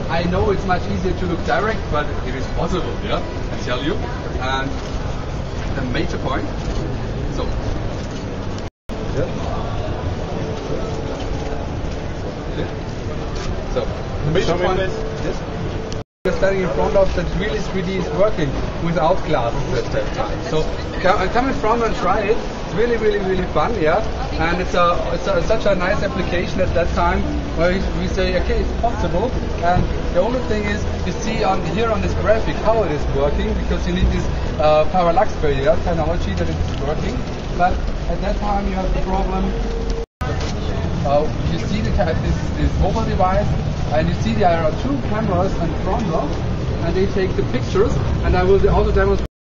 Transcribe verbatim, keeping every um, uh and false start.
I know it's much easier to look direct, but it is possible, yeah, I tell you. And the major point, so, yeah. So, the major Show me point, this. yes. We're standing in front of that really three D is working without glasses at that time. So come, come in front and try it. It's really, really, really fun, yeah. And it's a it's a, such a nice application at that time where we, we say, okay, it's possible. And the only thing is, you see on here on this graphic how it is working, because you need this uh, parallax barrier technology that it's working. But at that time you have the problem. Uh, you see the this, this mobile device, and you see there are two cameras in front of, and they take the pictures, and I will also demonstrate